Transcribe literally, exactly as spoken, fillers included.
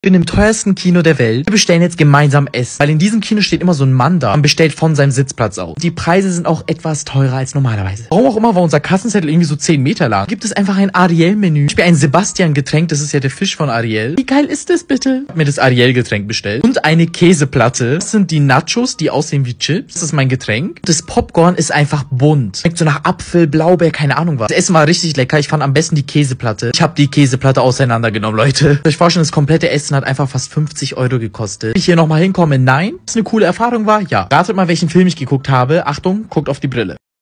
Ich bin im teuersten Kino der Welt. Wir bestellen jetzt gemeinsam Essen, weil in diesem Kino steht immer so ein Mann da und bestellt von seinem Sitzplatz aus. Die Preise sind auch etwas teurer als normalerweise. Warum auch immer war unser Kassenzettel irgendwie so zehn Meter lang. Gibt es einfach ein Ariel-Menü. Ich bin ein Sebastian-Getränk, das ist ja der Fisch von Ariel. Wie geil ist das bitte? Ich hab mir das Ariel-Getränk bestellt. Und eine Käseplatte. Das sind die Nachos, die aussehen wie Chips. Das ist mein Getränk. Das Popcorn ist einfach bunt. Schmeckt so nach Apfel, Blaubeer, keine Ahnung was. Das Essen war richtig lecker. Ich fand am besten die Käseplatte. Ich habe die Käseplatte auseinandergenommen, Leute. Ich vorstellen, das komplette Essen hat einfach fast fünfzig Euro gekostet. Wenn ich hier nochmal hinkomme, nein. Was eine coole Erfahrung war, ja. Ratet mal, welchen Film ich geguckt habe. Achtung, guckt auf die Brille.